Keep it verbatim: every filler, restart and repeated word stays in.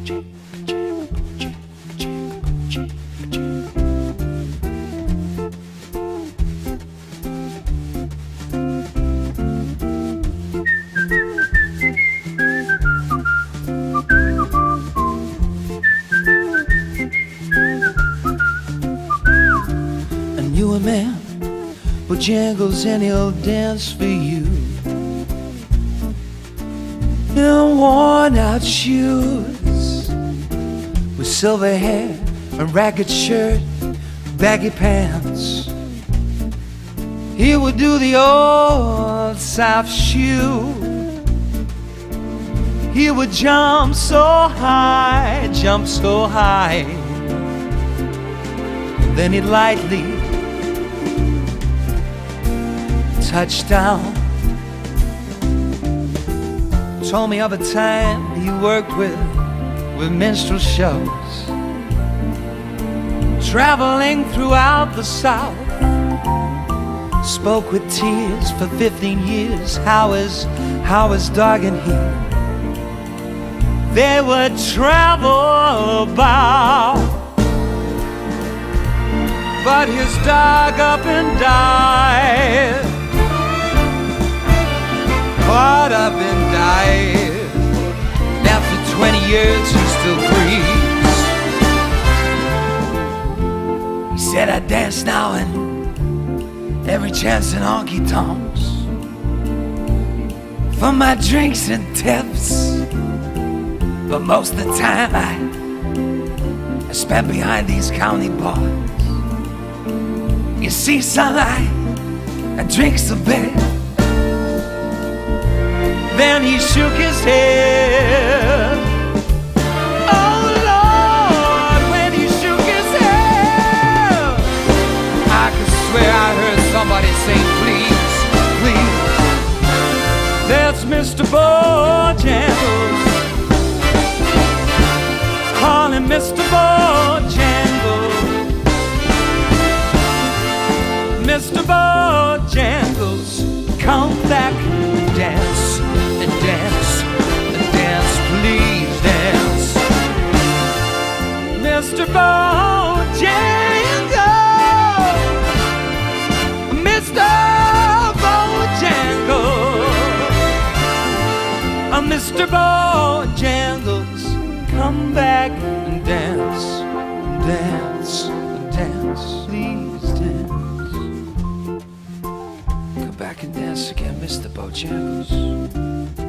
You a man Bojangles and he'll dance for you in worn out shoes, with silver hair, a ragged shirt, baggy pants. He would do the old South shoe. He would jump so high, jump so high, then he'd lightly touch down. Told me of a time he worked with with minstrel shows, traveling throughout the South. Spoke with tears for fifteen years how his, how his dog and he, they would travel about. But his dog up and died, caught up and died. And after twenty years he still grieves. He said, I dance now and every chance in honky tonks for my drinks and tips, but most of the time I, I spent behind these county bars. You see, sunlight, I drinks a bit. Then he shook his head. Oh Lord, when he shook his head, I could swear I heard somebody saying, please, please. That's Mister Bojangles. Call him Mister Bojangles. Mister Bojangles, come back and dance, and dance, and dance, please dance. Mister Bojangles, Mister Bojangles, Mister Bojangles, come back and dance, and dance, and dance, please dance. Come back and dance again, Mister Bojangles.